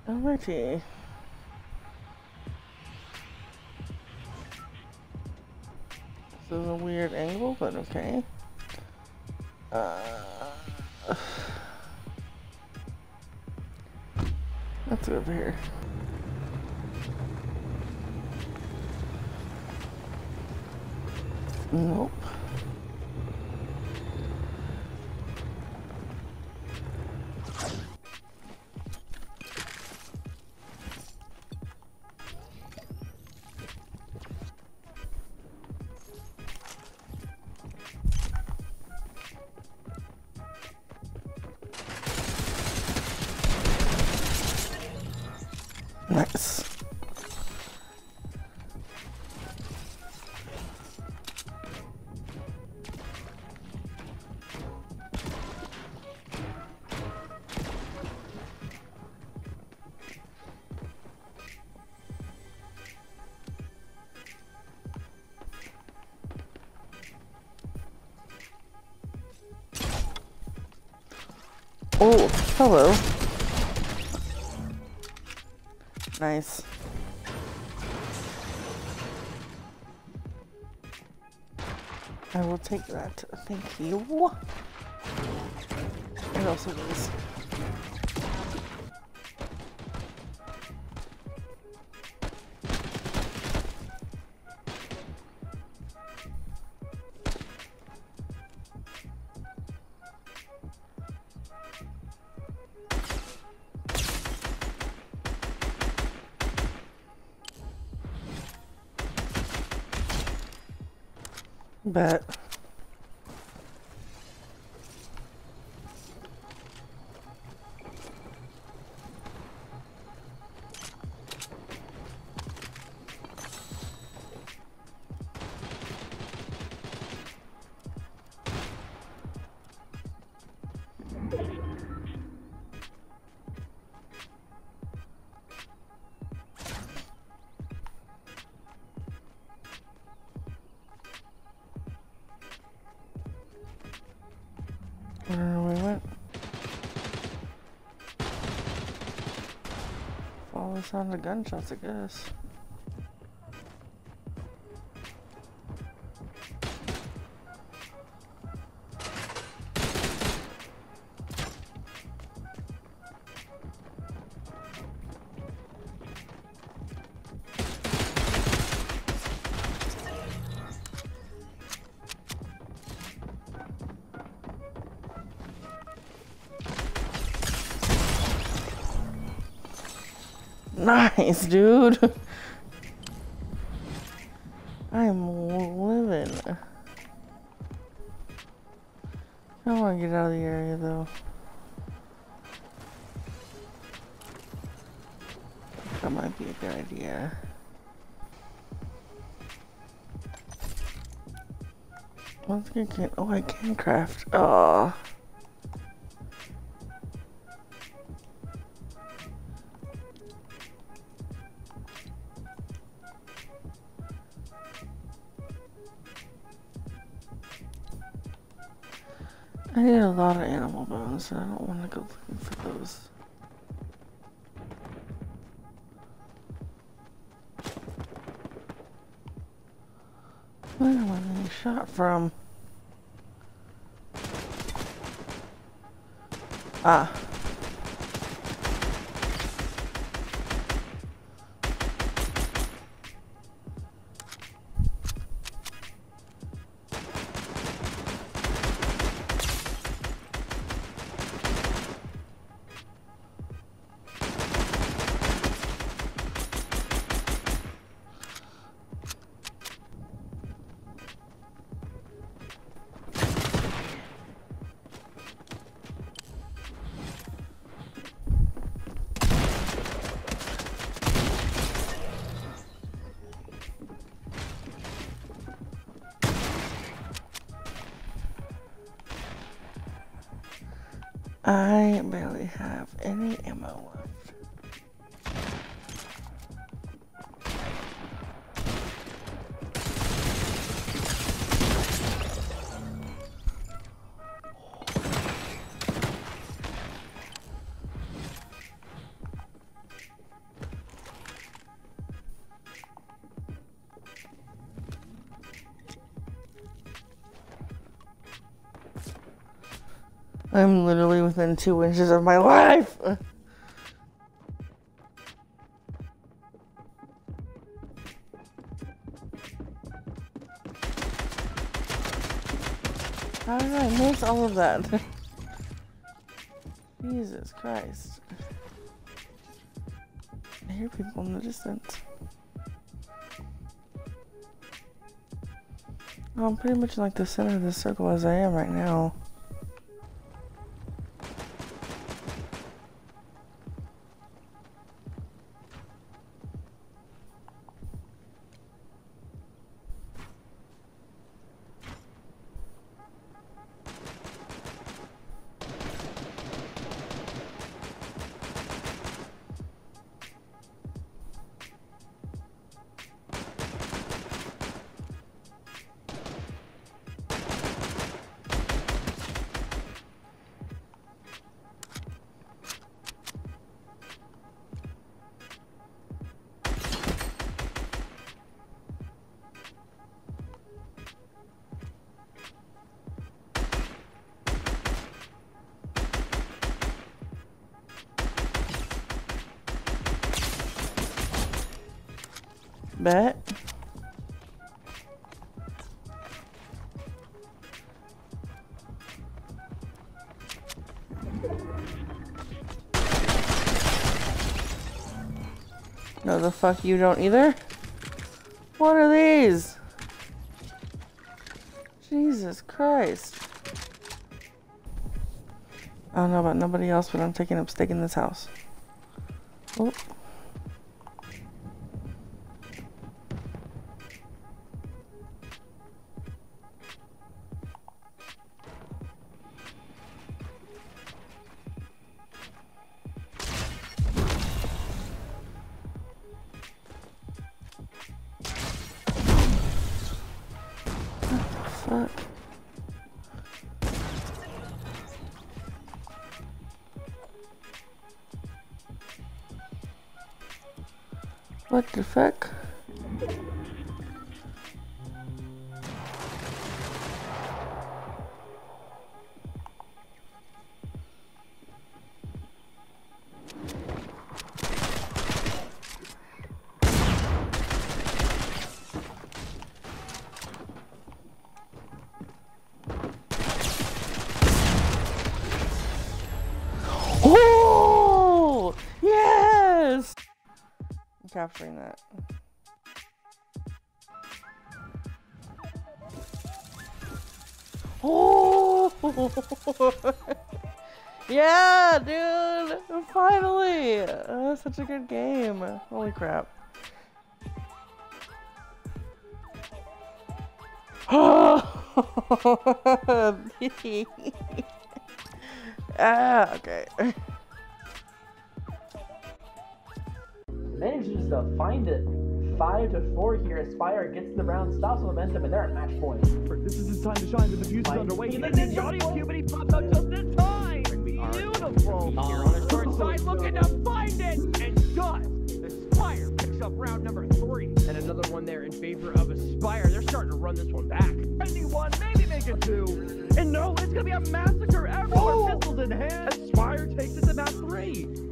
Alrighty. This is a weird angle, but okay. Let's go over here. Nope. Nice. Oh, hello. Nice. I will take that. Thank you. It also is. Bet. Where we went? Follow the sound of gunshots, I guess. Nice, dude. I am living. I don't want to get out of the area though. That might be a good idea. Let's get. Oh, I can craft. Oh. I need a lot of animal bones, and I don't want to go looking for those. Where am I being shot from? Ah. I barely have any ammo left. I'm literally within 2 inches of my life. How did I miss all of that? Jesus Christ. I hear people in the distance. Oh, I'm pretty much in like the center of the circle as I am right now. Bet. No, the fuck you don't either? What are these? Jesus Christ. I don't know about nobody else, but I'm taking up stake in this house. Oh. Fuck. What the fuck? Oh! Yes! I'm capturing that. Oh! Yeah, dude! Finally! That's such a good game. Holy crap. Okay. Manages to find it 5-4 here. Aspyre gets the round, stops momentum, and they're at match point. This is his time to shine. The diffuse is underway. He makes the audio cue, but he pops out just in time. Beautiful. Here on the short side, looking to find it, and does. Aspyre picks up round number 3, and another one there in favor of Aspyre. They're starting to run this one back. 21, maybe make it 2. And no, it's gonna be a massacre. Everyone pistols in hand. Aspyre takes it to map 3.